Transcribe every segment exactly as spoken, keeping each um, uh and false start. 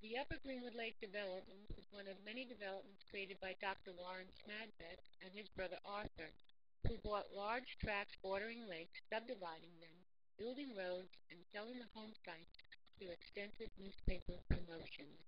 The Upper Greenwood Lake development is one of many developments created by Doctor Warren Smadbeck and his brother Arthur, who bought large tracts bordering lakes, subdividing them, building roads, and selling the home sites through extensive newspaper promotions.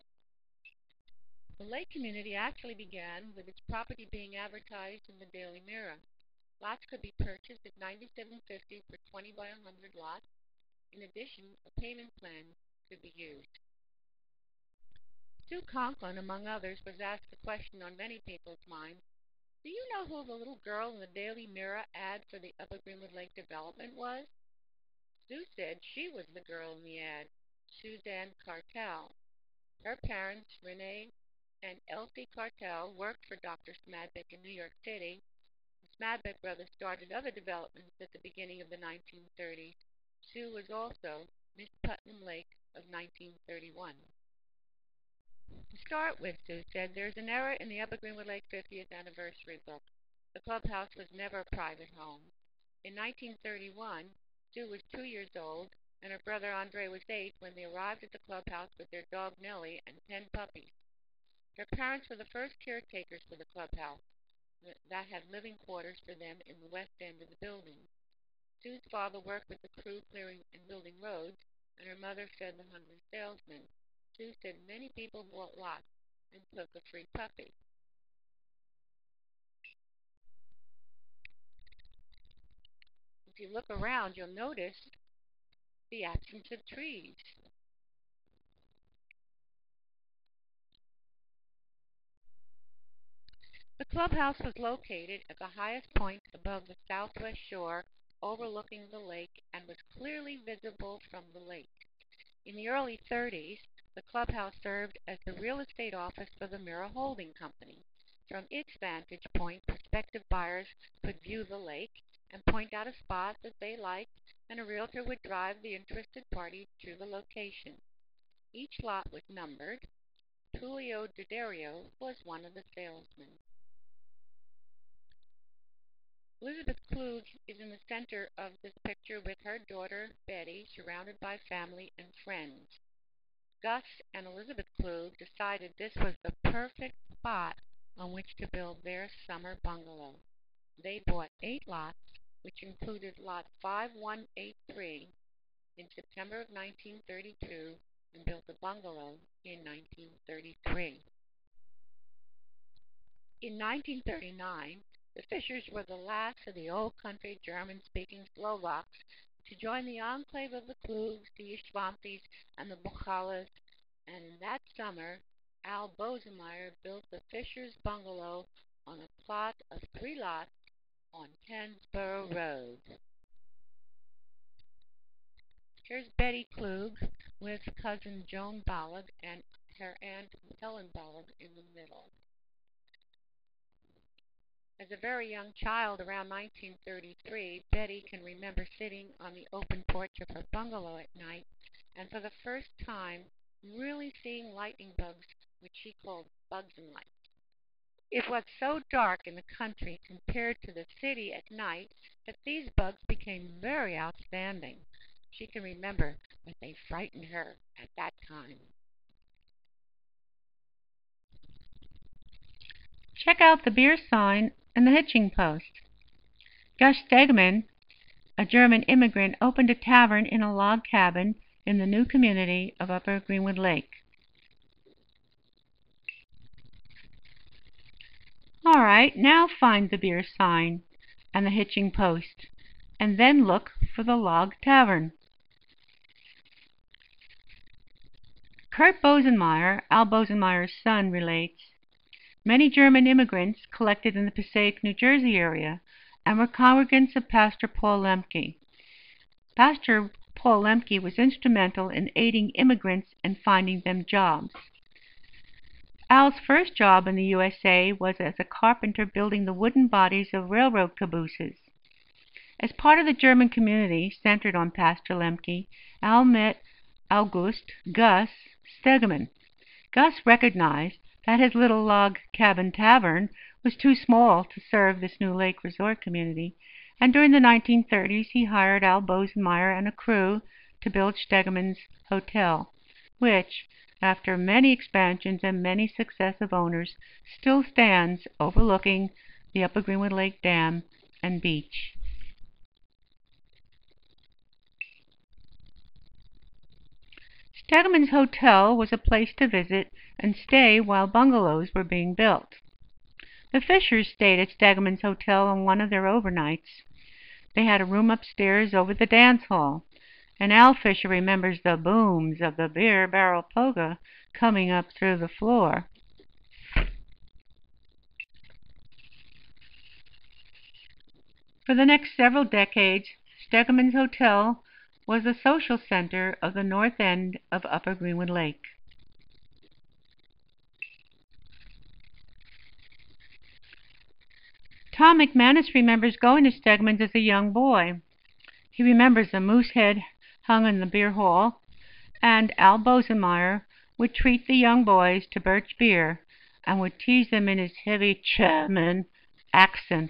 The lake community actually began with its property being advertised in the Daily Mirror. Lots could be purchased at ninety-seven fifty for twenty by one hundred lots. In addition, a payment plan could be used. Stu Conklin, among others, was asked the question on many people's minds, do you know who the little girl in the Daily Mirror ad for the Upper Greenwood Lake development was? Stu said she was the girl in the ad, Suzanne Cartel. Her parents, Renee and Elsie Cartel, worked for Doctor Smadbeck in New York City. The Smadbeck brothers started other developments at the beginning of the nineteen thirties. Sue was also Miss Putnam Lake of nineteen thirty-one. To start with, Sue said, there's an error in the Upper Greenwood Lake fiftieth anniversary book. The clubhouse was never a private home. In nineteen thirty-one, Sue was two years old, and her brother Andre was eight when they arrived at the clubhouse with their dog Nellie and ten puppies. Their parents were the first caretakers for the clubhouse that had living quarters for them in the west end of the building. Sue's father worked with the crew clearing and building roads, and her mother fed the hungry salesmen. Sue said many people bought lots and took a free puppy. If you look around, you'll notice the absence of trees. The clubhouse was located at the highest point above the southwest shore, overlooking the lake, and was clearly visible from the lake. In the early thirties, the clubhouse served as the real estate office for the Mirror Holding Company. From its vantage point, prospective buyers could view the lake and point out a spot that they liked, and a realtor would drive the interested party to the location. Each lot was numbered. Tulio D'Addario was one of the salesmen. Elizabeth Klug is in the center of this picture with her daughter, Betty, surrounded by family and friends. Gus and Elizabeth Klug decided this was the perfect spot on which to build their summer bungalow. They bought eight lots, which included lot five one eight three, in September of nineteen thirty-two, and built the bungalow in nineteen thirty-three. In nineteen thirty-nine, the Fishers were the last of the old country German-speaking Slovaks to join the enclave of the Klugs, the Yshvampis, and the Bukhalas, and in that summer, Al Bosemeyer built the Fishers bungalow on a plot of three lots on Tensborough Road. Here's Betty Klug with cousin Joan Bollig and her aunt Helen Bollig in the middle. As a very young child around nineteen thirty-three, Betty can remember sitting on the open porch of her bungalow at night and for the first time really seeing lightning bugs, which she called bugs and lights. It was so dark in the country compared to the city at night that these bugs became very outstanding. She can remember that they frightened her at that time. Check out the beer sign and the hitching post. Gus Stegman, a German immigrant, opened a tavern in a log cabin in the new community of Upper Greenwood Lake. All right, now find the beer sign and the hitching post, and then look for the log tavern. Kurt Bosenmeyer, Al Bosenmeyer's son, relates, many German immigrants collected in the Passaic, New Jersey area and were congregants of Pastor Paul Lemke. Pastor Paul Lemke was instrumental in aiding immigrants and finding them jobs. Al's first job in the U S A was as a carpenter building the wooden bodies of railroad cabooses. As part of the German community centered on Pastor Lemke, Al met August Gus Stegman. Gus recognized that his little log cabin tavern was too small to serve this new lake resort community, and during the nineteen thirties he hired Al Bosenmeyer and a crew to build Stegman's hotel. which, after many expansions and many successive owners, still stands overlooking the Upper Greenwood Lake Dam and beach. Stegelman's Hotel was a place to visit and stay while bungalows were being built. The Fishers stayed at Stegelman's Hotel on one of their overnights. They had a room upstairs over the dance hall, and Al Fisher remembers the booms of the beer barrel polka coming up through the floor. For the next several decades, Stegelman's Hotel was the social center of the north end of Upper Greenwood Lake. Tom McManus remembers going to Stegelman's as a young boy. He remembers the moose head hung in the beer hall, and Al Bosenmeyer would treat the young boys to birch beer and would tease them in his heavy German accent.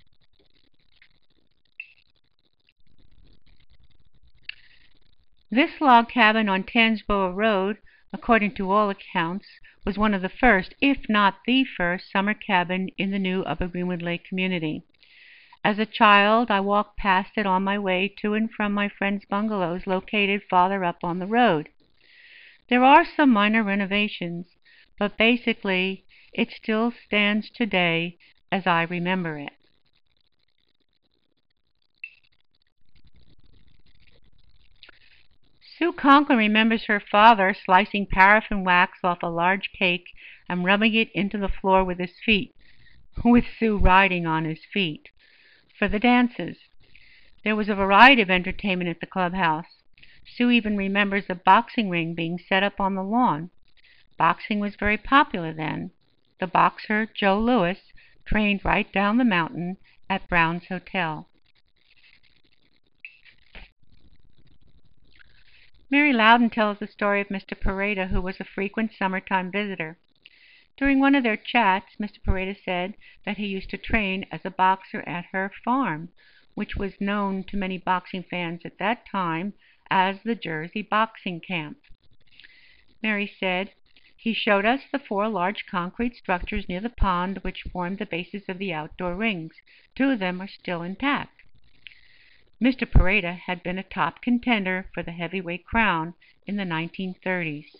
This log cabin on Tangiboa Road, according to all accounts, was one of the first, if not the first, summer cabin in the new Upper Greenwood Lake community. As a child, I walked past it on my way to and from my friends' bungalows located farther up on the road. There are some minor renovations, but basically it still stands today as I remember it. Sue Conklin remembers her father slicing paraffin wax off a large cake and rubbing it into the floor with his feet, with Sue riding on his feet, for the dances. There was a variety of entertainment at the clubhouse. Sue even remembers a boxing ring being set up on the lawn. Boxing was very popular then. The boxer, Joe Lewis, trained right down the mountain at Brown's Hotel. Mary Loudon tells the story of Mister Pareda, who was a frequent summertime visitor. During one of their chats, Mister Pareda said that he used to train as a boxer at her farm, which was known to many boxing fans at that time as the Jersey Boxing Camp. Mary said, "He showed us the four large concrete structures near the pond which formed the basis of the outdoor rings. Two of them are still intact." Mister Pareda had been a top contender for the heavyweight crown in the nineteen thirties.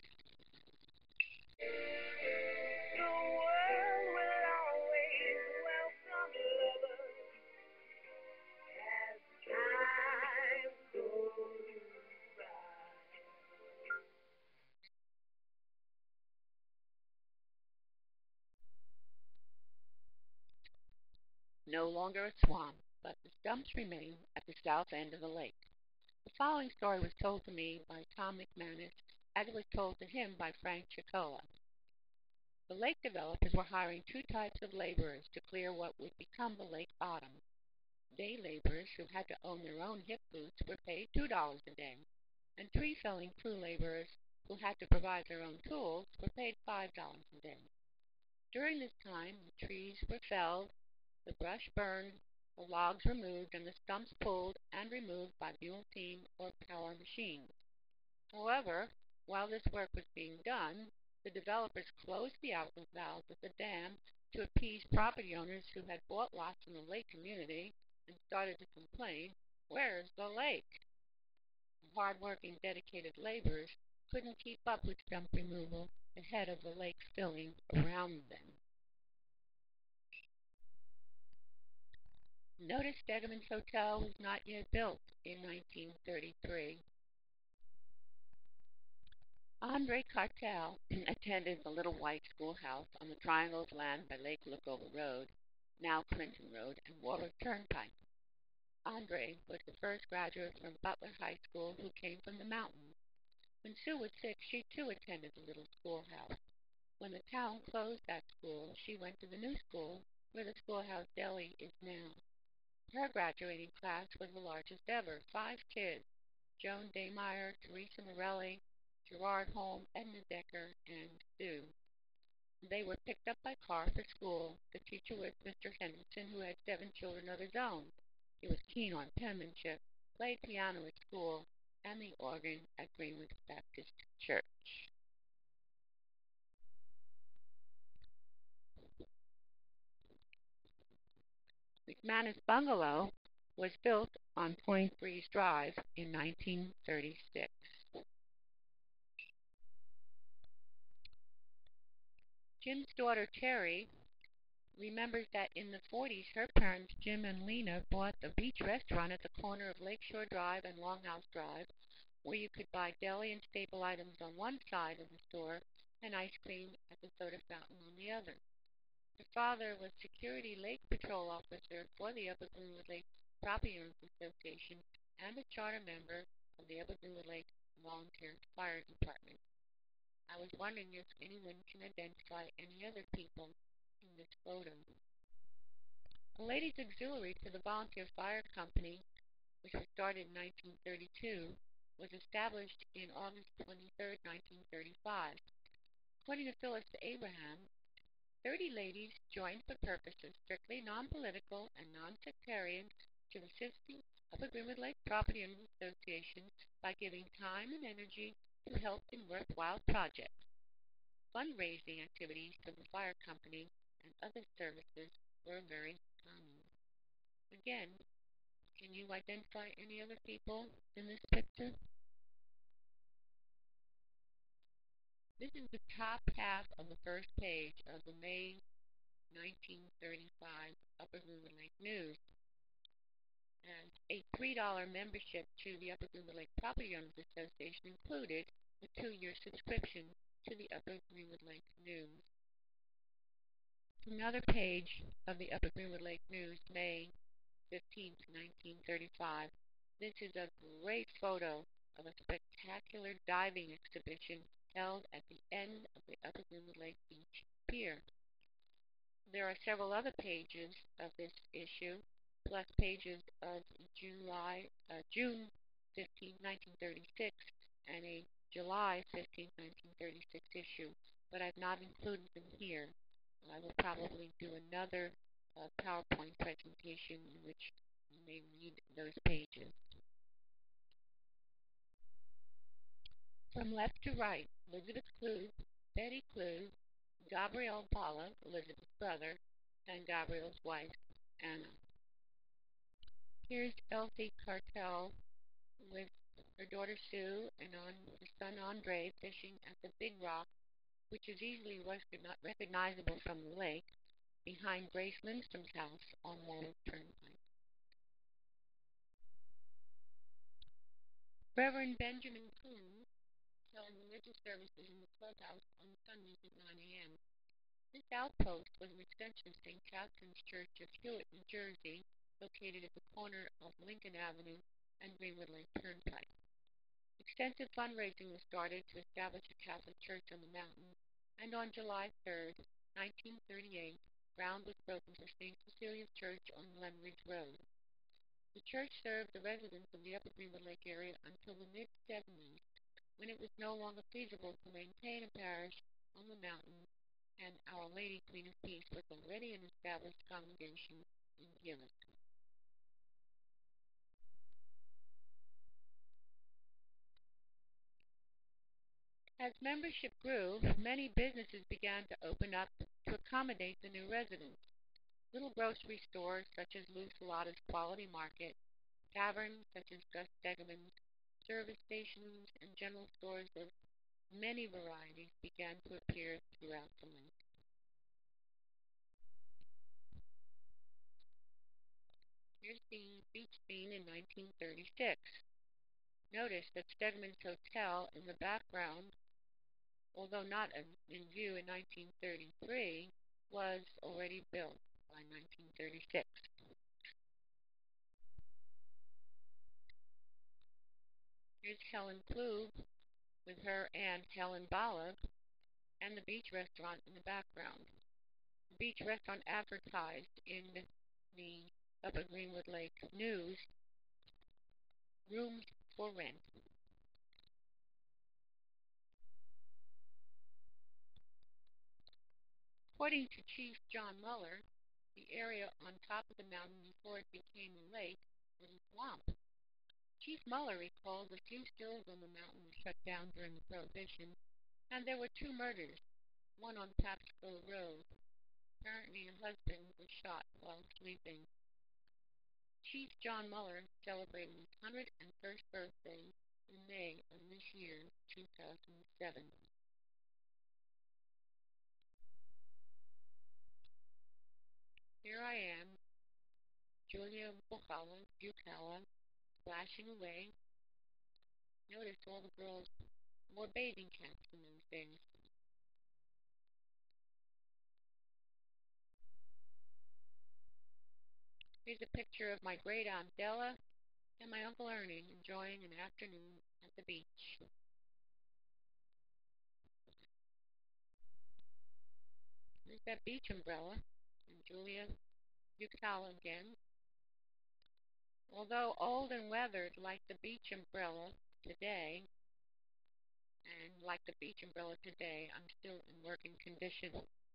No longer a swamp, but the stumps remain at the south end of the lake. The following story was told to me by Tom McManus, as it was told to him by Frank Chicola. The lake developers were hiring two types of laborers to clear what would become the lake bottom. Day laborers, who had to own their own hip boots, were paid two dollars a day, and tree-felling crew laborers, who had to provide their own tools, were paid five dollars a day. During this time, the trees were felled, the brush burned, the logs removed, and the stumps pulled and removed by mule team or power machines. However, while this work was being done, the developers closed the outlet valves of the dam to appease property owners who had bought lots in the lake community and started to complain, "Where's the lake?" The hard-working, dedicated laborers couldn't keep up with stump removal ahead of the lake filling around them. Notice Stegelman's Hotel was not yet built in nineteen thirty-three. Andre Cartel attended the Little White Schoolhouse on the Triangle of Land by Lake Lookover Road, now Clinton Road, and Warwick Turnpike. Andre was the first graduate from Butler High School who came from the mountains. When Sue was six, she too attended the little schoolhouse. When the town closed that school, she went to the new school where the schoolhouse deli is now. Her graduating class was the largest ever, five kids: Joan Daymeyer, Teresa Morelli, Gerard Holm, Edna Decker, and Sue. They were picked up by car for school. The teacher was Mister Henderson, who had seven children of his own. He was keen on penmanship, played piano at school, and the organ at Greenwood Baptist Church. McManus Bungalow was built on Point Breeze Drive in nineteen thirty-six. Jim's daughter Terry remembers that in the forties her parents Jim and Lena bought a beach restaurant at the corner of Lakeshore Drive and Longhouse Drive, where you could buy deli and staple items on one side of the store and ice cream at the soda fountain on the other. Her father was Security Lake Patrol Officer for the Upper Greenwood Lake Property Owners Association and a charter member of the Upper Greenwood Lake Volunteer Fire Department. I was wondering if anyone can identify any other people in this photo. A ladies' auxiliary to the Volunteer Fire Company, which was started in nineteen thirty-two, was established in August twenty-third, nineteen thirty-five. According to Phyllis Abraham, thirty ladies joined for purposes strictly non-political and non-sectarian to assist the Upper Greenwood Lake Property Owners Association by giving time and energy to help in worthwhile projects. Fundraising activities for the fire company and other services were very common. Again, can you identify any other people in this picture? This is the top half of the first page of the May nineteen thirty-five Upper Greenwood Lake News. And a three dollar membership to the Upper Greenwood Lake Property Owners Association included a two-year subscription to the Upper Greenwood Lake News. Another page of the Upper Greenwood Lake News, May fifteenth, nineteen thirty-five. This is a great photo of a spectacular diving exhibition held at the end of the Upper Greenwood Lake Beach Pier. There are several other pages of this issue, plus pages of July, uh, June fifteenth, nineteen thirty-six, and a July fifteenth, nineteen thirty-six issue, but I've not included them here. I will probably do another uh, PowerPoint presentation in which you may read those pages. From left to right, Elizabeth Clue, Betty Clue, Gabrielle Paula, Elizabeth's brother, and Gabrielle's wife, Anna. Here's Elsie Cartel with her daughter Sue and on her son Andre fishing at the Big Rock, which is easily recognizable from the lake, behind Grace Lindstrom's house on Warwick Turnpike. Reverend Benjamin Coon held religious services in the clubhouse on Sundays at nine a.m. This outpost was an extension of Saint Catherine's Church of Hewitt, New Jersey, located at the corner of Lincoln Avenue and Greenwood Lake Turnpike. Extensive fundraising was started to establish a Catholic church on the mountain, and on July third, nineteen thirty-eight, ground was broken for Saint Cecilia's Church on Glenridge Road. The church served the residents of the Upper Greenwood Lake area until the mid seventies, when it was no longer feasible to maintain a parish on the mountain, and Our Lady Queen of Peace was already an established congregation in Gillett. As membership grew, many businesses began to open up to accommodate the new residents. Little grocery stores such as Lou Salada's Quality Market, taverns such as Gus Stegeman's, service stations, and general stores of many varieties began to appear throughout the lake. Here's the beach scene in nineteen thirty-six. Notice that Stegeman's Hotel in the background, although not in view in nineteen thirty-three, was already built by nineteen thirty-six. Here's Helen Klug with her aunt Helen Bala and the beach restaurant in the background. The beach restaurant advertised in the Upper Greenwood Lake News, rooms for rent. According to Chief John Muller, the area on top of the mountain before it became a lake was a swamp. Chief Muller recalls a few stills on the mountain were shut down during the Prohibition, and there were two murders, one on Papsco Road. Apparently a husband was shot while sleeping. Chief John Muller celebrated his one hundred first birthday in May of this year, two thousand seven. Here I am, Julia Buchala, Buchala, splashing away. Notice all the girls wore bathing caps in those days. Here's a picture of my great aunt Della and my Uncle Ernie enjoying an afternoon at the beach. There's that beach umbrella, and Julia Buchala again. Although old and weathered like the beach umbrella today, and like the beach umbrella today, I'm still in working condition.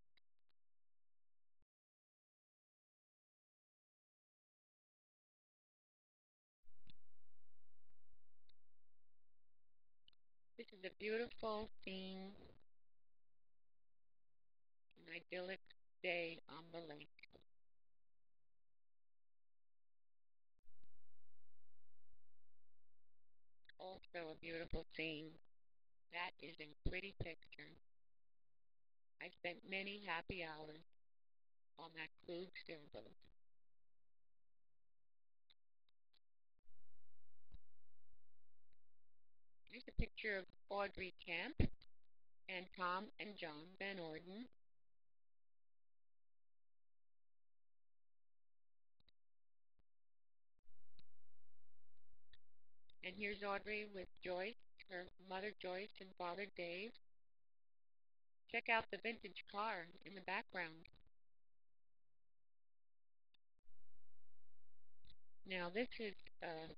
This is a beautiful scene, an idyllic day on the lake. Also a beautiful scene. That is a pretty picture. I spent many happy hours on that Klug sailboat. Here's a picture of Audrey Camp and Tom and John Van Orden. And here's Audrey with Joyce, her mother Joyce and father Dave. Check out the vintage car in the background. Now this is a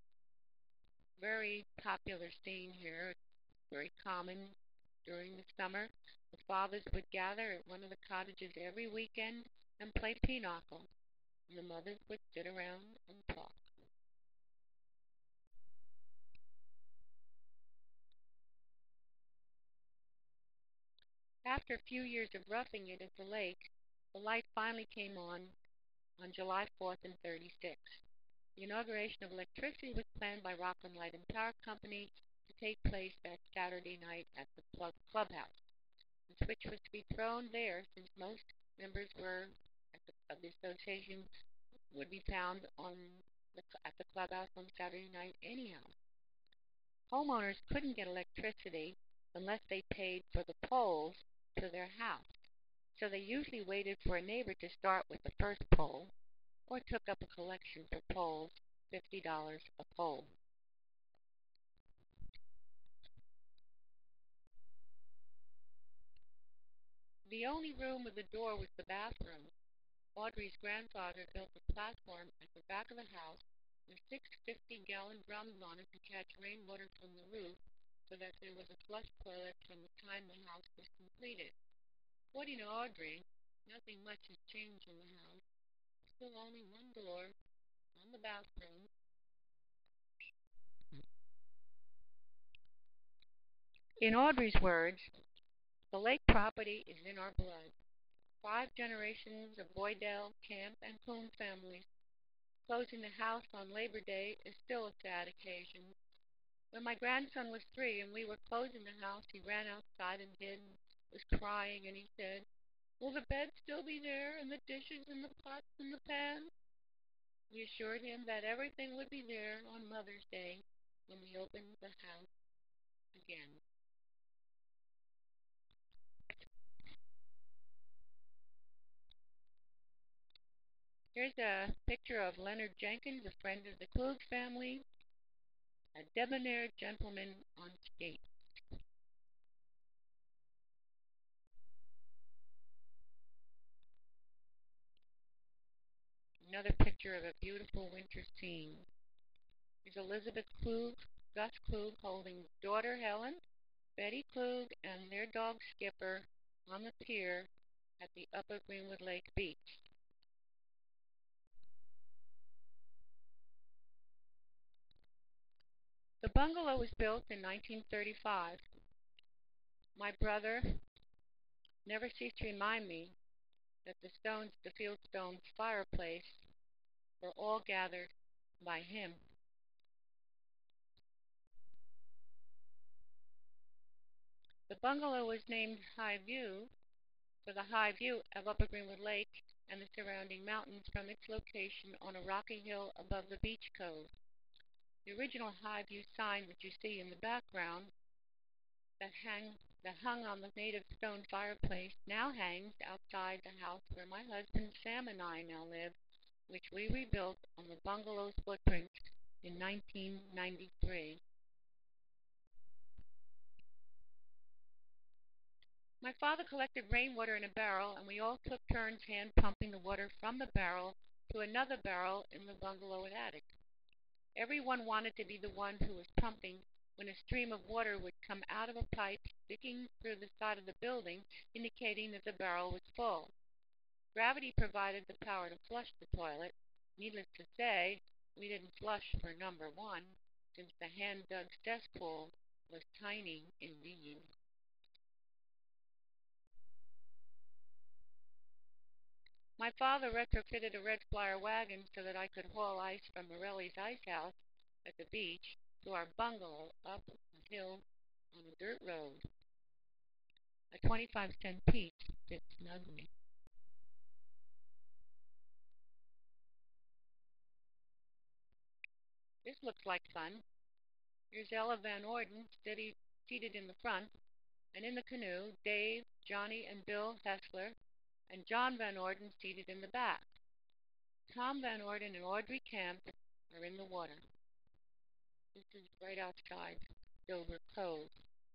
very popular scene here. It's very common during the summer. The fathers would gather at one of the cottages every weekend and play pinochle, and the mothers would sit around and talk. After a few years of roughing it at the lake, the light finally came on on July fourth in thirty-six. The inauguration of electricity was planned by Rockland Light and Power Company to take place that Saturday night at the clubhouse. The switch was to be thrown there since most members were at the, of the association would be found on the, at the clubhouse on Saturday night anyhow. Homeowners couldn't get electricity unless they paid for the poles to their house, so they usually waited for a neighbor to start with the first pole or took up a collection for poles, fifty dollars a pole. The only room with a door was the bathroom. Audrey's grandfather built a platform at the back of the house with six fifty-gallon drums on it to catch rainwater from the roof so that there was a flush toilet from the time the house was completed. According to Audrey, nothing much has changed in the house. Still only one door on the bathroom. In Audrey's words, the lake property is in our blood. Five generations of Boydell, Camp, and Coon families. Closing the house on Labor Day is still a sad occasion. When my grandson was three and we were closing the house, he ran outside and hid and was crying, and he said, "Will the bed still be there, and the dishes and the pots and the pans?" We assured him that everything would be there on Mother's Day when we opened the house again. Here's a picture of Leonard Jenkins, a friend of the Klug family, a debonair gentleman on skates. Another picture of a beautiful winter scene. Here's Elizabeth Klug, Gus Klug holding daughter Helen, Betty Klug, and their dog Skipper on the pier at the upper Greenwood Lake beach. The bungalow was built in nineteen thirty-five. My brother never ceased to remind me that the Stones, the Fieldstones fireplace were all gathered by him. The bungalow was named High View for the high view of Upper Greenwood Lake and the surrounding mountains from its location on a rocky hill above the beach cove. The original High View sign that you see in the background that, hang, that hung on the native stone fireplace now hangs outside the house where my husband Sam and I now live, which we rebuilt on the bungalow's footprint in nineteen ninety-three. My father collected rainwater in a barrel, and we all took turns hand pumping the water from the barrel to another barrel in the bungalow attic. Everyone wanted to be the one who was pumping when a stream of water would come out of a pipe sticking through the side of the building, indicating that the barrel was full. Gravity provided the power to flush the toilet. Needless to say, we didn't flush for number one, since the hand-dug cesspool was tiny indeed. My father retrofitted a red flyer wagon so that I could haul ice from Morelli's ice house at the beach to our bungalow up a hill on a dirt road. A twenty-five cent piece fit snugly. This looks like fun. Here's Ella Van Orden steady, seated in the front, and in the canoe, Dave, Johnny, and Bill Hessler, and John Van Orden seated in the back. Tom Van Orden and Audrey Camp are in the water. This is right outside Dover Cove.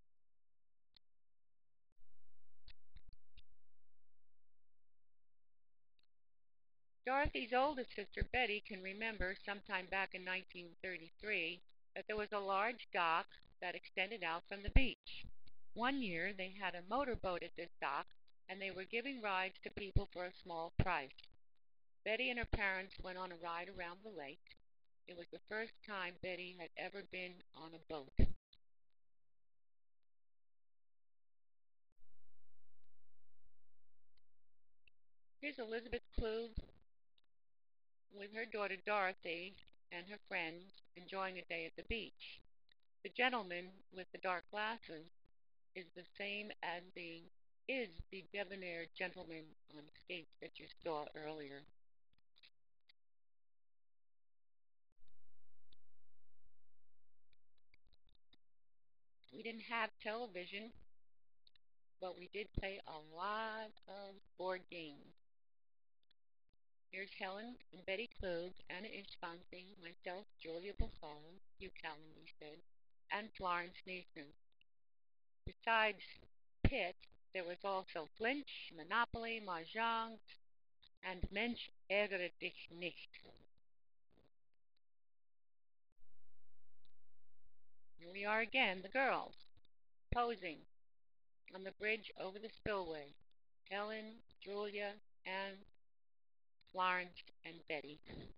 Dorothy's oldest sister, Betty, can remember sometime back in nineteen thirty-three that there was a large dock that extended out from the beach. One year they had a motorboat at this dock, and they were giving rides to people for a small price. Betty and her parents went on a ride around the lake. It was the first time Betty had ever been on a boat. Here's Elizabeth Klug with her daughter Dorothy and her friends enjoying a day at the beach. The gentleman with the dark glasses is the same as the is the debonair gentleman on skates that you saw earlier. We didn't have television, but we did play a lot of board games. Here's Helen and Betty Klug, Anna Ishfansi, myself, Julia Buffalo, you Callan, we said, and Florence Nason. Besides Pitt, there was also Flinch, Monopoly, Mahjong, and Mensch ärgere dich nicht. Here we are again, the girls, posing on the bridge over the spillway. Helen, Julia, Anne, Florence, and Betty.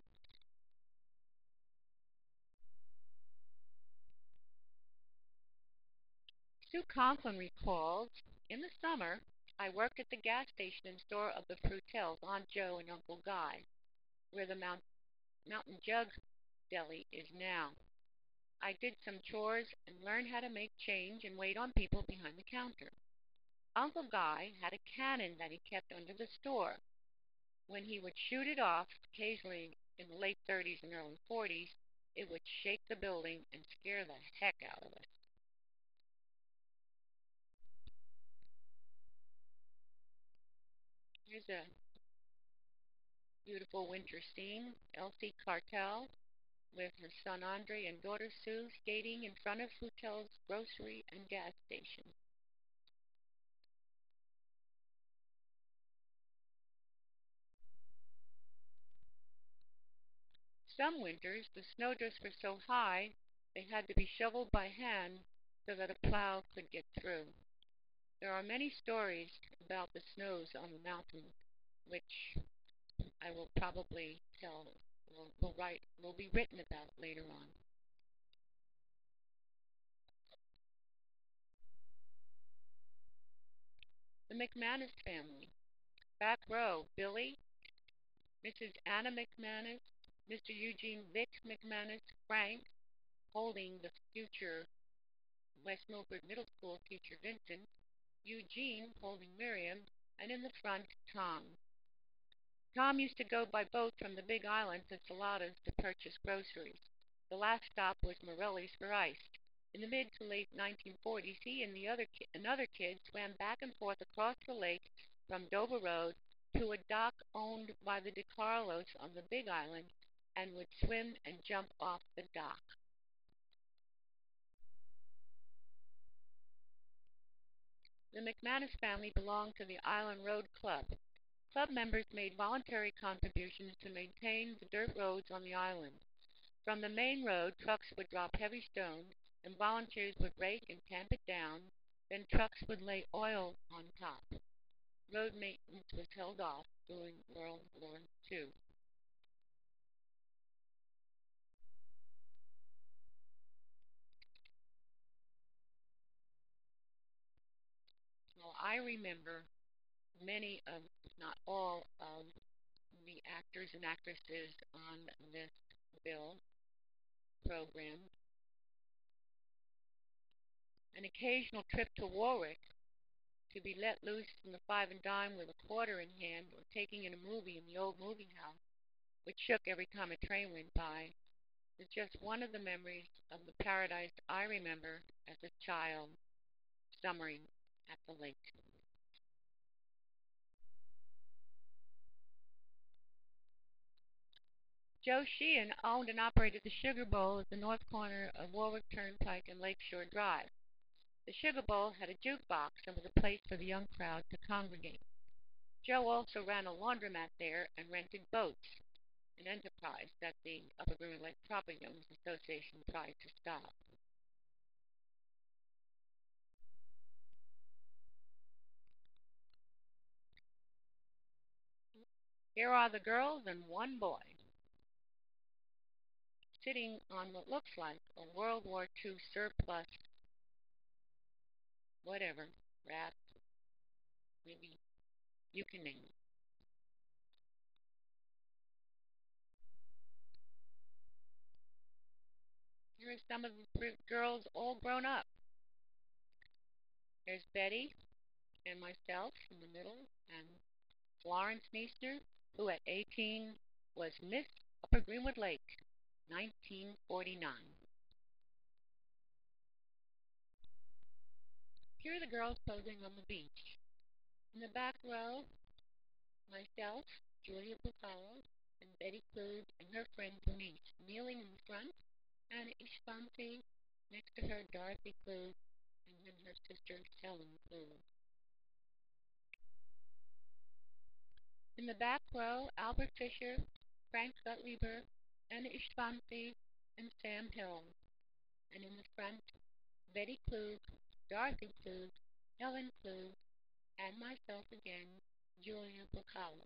Sue Conklin recalls, in the summer, I worked at the gas station and store of the Frutels, Aunt Jo and Uncle Guy, where the Mount, Mountain Jug Deli is now. I did some chores and learned how to make change and wait on people behind the counter. Uncle Guy had a cannon that he kept under the store. When he would shoot it off, occasionally in the late thirties and early forties, it would shake the building and scare the heck out of us. Here's a beautiful winter scene. Elsie Cartel with her son Andre and daughter Sue skating in front of Frutel's grocery and gas station. Some winters, the snowdrifts were so high they had to be shoveled by hand so that a plow could get through. There are many stories about the snows on the mountain, which I will probably tell, will, will write, will be written about later on. The McManus family. Back row, Billy, Missus Anna McManus, Mister Eugene Vic McManus Frank holding the future West Milford Middle School teacher Vincent, Eugene holding Miriam, and in the front, Tom. Tom used to go by boat from the Big Island to Saladas to purchase groceries. The last stop was Morelli's for ice. In the mid to late nineteen forties, he and the other ki- another kid swam back and forth across the lake from Dover Road to a dock owned by the DeCarlos on the Big Island and would swim and jump off the dock. The McManus family belonged to the Island Road Club. Club members made voluntary contributions to maintain the dirt roads on the island. From the main road, trucks would drop heavy stones, and volunteers would rake and tamp it down. Then trucks would lay oil on top. Road maintenance was held off during World War Two. Well, I remember many of, if not all, of the actors and actresses on this bill program. An occasional trip to Warwick to be let loose from the five and dime with a quarter in hand, or taking in a movie in the old movie house, which shook every time a train went by, is just one of the memories of the paradise I remember as a child summering at the lake. Joe Sheehan owned and operated the Sugar Bowl at the north corner of Warwick Turnpike and Lakeshore Drive. The Sugar Bowl had a jukebox and was a place for the young crowd to congregate. Joe also ran a laundromat there and rented boats, an enterprise that the Upper Greenwood Lake Property Owners Association tried to stop. Here are the girls and one boy sitting on what looks like a World War Two surplus, whatever, raft, maybe you can name it. Here are some of the girls all grown up. There's Betty and myself in the middle, and Florence Meester, who at eighteen was Miss Upper Greenwood Lake, nineteen forty-nine. Here are the girls posing on the beach. In the back row, myself, Julia Bucalo, and Betty Clued and her friend Bernice. Kneeling in the front, Anna Ishfanti, next to her Dorothy Clued, and then her sister Helen Clued. In the back row, Albert Fisher, Frank Gottlieb, Anna Ishfanti, and Sam Hill. And in the front, Betty Clued, Dorothy Clued, Helen Clued, and myself again, Julia Bucalo.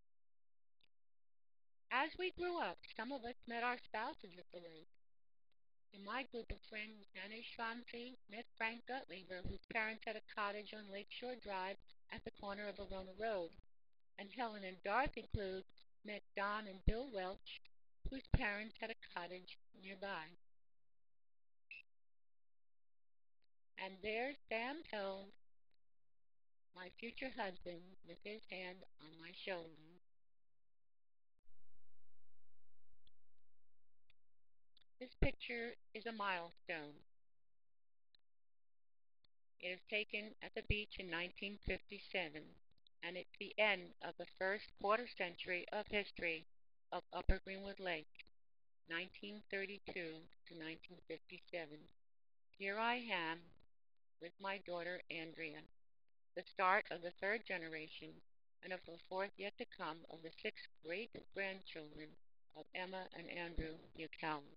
As we grew up, some of us met our spouses at the lake. In my group of friends, Anna Schwanze met Frank Gottlieb, whose parents had a cottage on Lakeshore Drive at the corner of Arona Road. And Helen and Dorothy Clued met Don and Bill Welch, whose parents had a cottage nearby. And there Sam held my future husband with his hand on my shoulder. This picture is a milestone. It was taken at the beach in nineteen fifty-seven, and it's the end of the first quarter century of history of Upper Greenwood Lake, nineteen thirty-two to nineteen fifty-seven. Here I am with my daughter Andrea, the start of the third generation and of the fourth yet to come of the six great-grandchildren of Emma and Andrew Buchanan.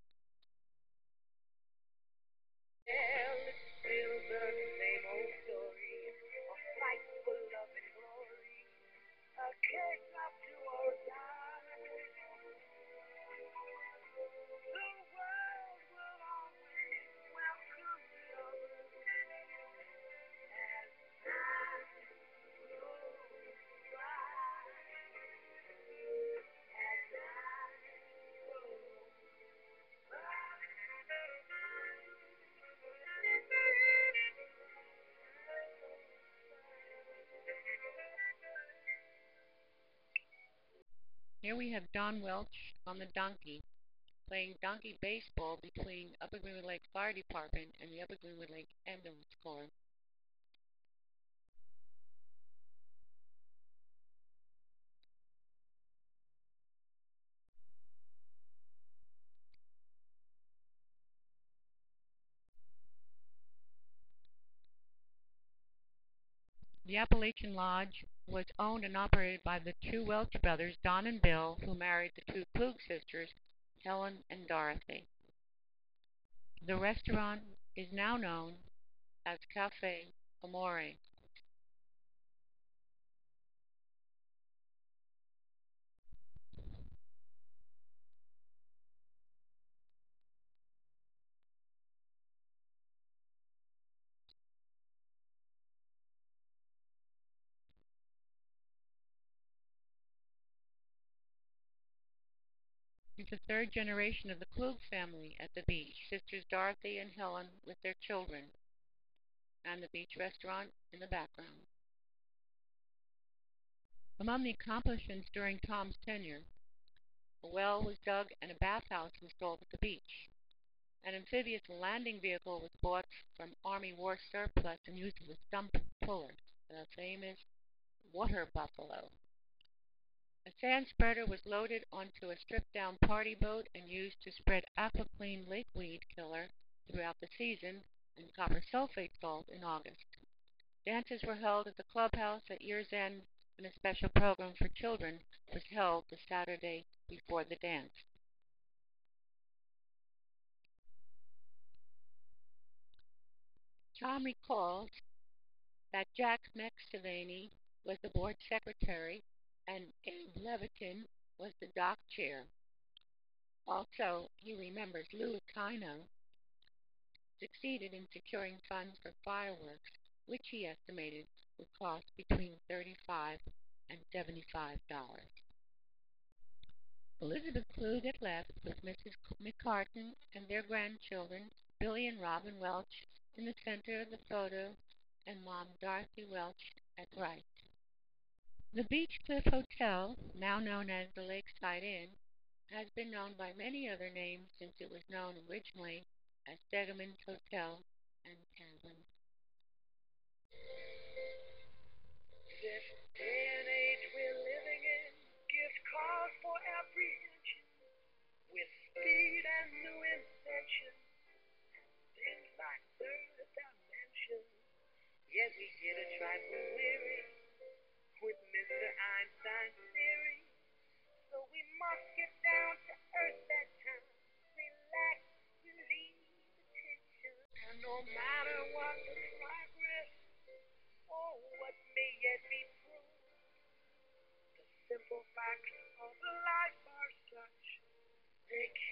Well, it's still the same old story, a fight for love and glory, a case not to or die. The world will always welcome lovers as time goes by, as time goes by. Here we have Don Welch on the donkey, playing donkey baseball between Upper Greenwood Lake Fire Department and the Upper Greenwood Lake Ambulance Corps. The Appalachian Lodge was owned and operated by the two Welch brothers, Don and Bill, who married the two Klug sisters, Helen and Dorothy. The restaurant is now known as Cafe Amore. It's the third generation of the Klug family at the beach, sisters Dorothy and Helen with their children, and the beach restaurant in the background. Among the accomplishments during Tom's tenure, a well was dug and a bathhouse installed at the beach. An amphibious landing vehicle was bought from Army War surplus and used as a stump puller, the famous water buffalo. A sand spreader was loaded onto a stripped-down party boat and used to spread AquaClean lakeweed killer throughout the season and copper sulfate salt in August. Dances were held at the clubhouse at year's end, and a special program for children was held the Saturday before the dance. Tom recalls that Jack McSilvany was the board secretary and Abe Levitin was the dock chair. Also, he remembers Lou Aquino succeeded in securing funds for fireworks, which he estimated would cost between thirty-five dollars and seventy-five dollars. Elizabeth Klug had left with Missus McCartan and their grandchildren, Billy and Robin Welch, in the center of the photo, and Mom Dorothy Welch at right. The Beach Cliff Hotel, now known as the Lakeside Inn, has been known by many other names since it was known originally as Stegeman's Hotel and Tavern. This day and age we're living in gives cause for apprehension with speed and new invention, things like third dimension. Yet we get a trifle weary with Mister Einstein's theory. So we must get down to earth that time. Relax, relieve the tension. And no matter what the progress or what may yet be proved, the simple facts of life are such they